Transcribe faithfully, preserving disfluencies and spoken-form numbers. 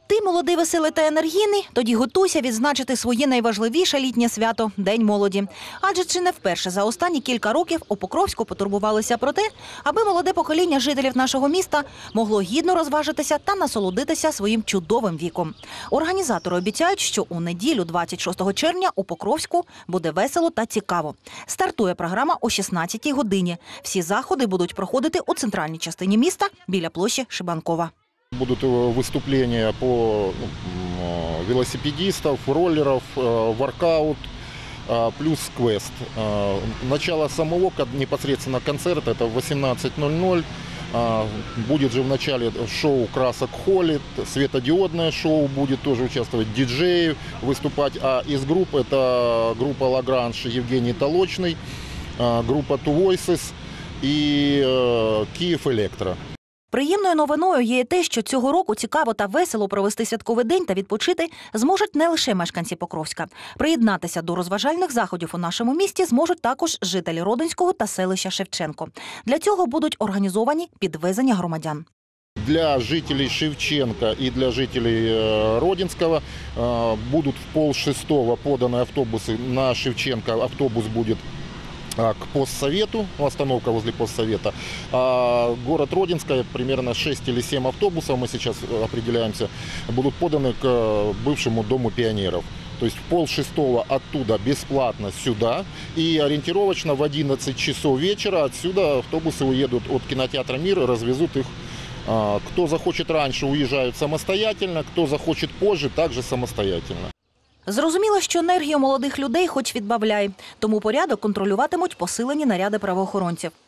Ти молодий, веселий та енергійний? Тоді готуйся відзначити своє найважливіше літнє свято – День молоді. Адже чи не вперше за останні кілька років у Покровську потурбувалися про те, аби молоде покоління жителів нашого міста могло гідно розважитися та насолодитися своїм чудовим віком. Організатори обіцяють, що у неділю двадцять шостого червня у Покровську буде весело та цікаво. Стартує програма о шістнадцятій годині. Всі заходи будуть проходити у центральній частині міста біля площі Шибанкова. Будут выступления по велосипедистов, роллеров, воркаут, плюс квест. Начало самого непосредственно концерта – это восемнадцать ноль ноль. Будет же в начале шоу «Красок холит», светодиодное шоу, будет тоже участвовать диджеи, выступать. А из групп это группа «Лагранж» Евгений Толочный, группа «Two Voices» и «Киев Электро». Приємною новиною є те, що цього року цікаво та весело провести святковий день та відпочити зможуть не лише мешканці Покровська. Приєднатися до розважальних заходів у нашому місті зможуть також жителі Родинського та селища Шевченко. Для цього будуть організовані підвезення громадян. Для жителей Шевченко и для жителей Родинского будут в полшестого поданы автобусы. На Шевченко автобус будет к постсовету, остановка возле постсовета. А город Родинская, примерно шесть или семь автобусов, мы сейчас определяемся, будут поданы к бывшему Дому пионеров. То есть в полшестого оттуда бесплатно сюда, и ориентировочно в одиннадцать часов вечера отсюда автобусы уедут от кинотеатра «Мир» и развезут их. Кто захочет раньше, уезжают самостоятельно, кто захочет позже, также самостоятельно. Зрозуміло, що енергію молодих людей хоч відбавляй. Тому порядок контролюватимуть посилені наряди правоохоронців.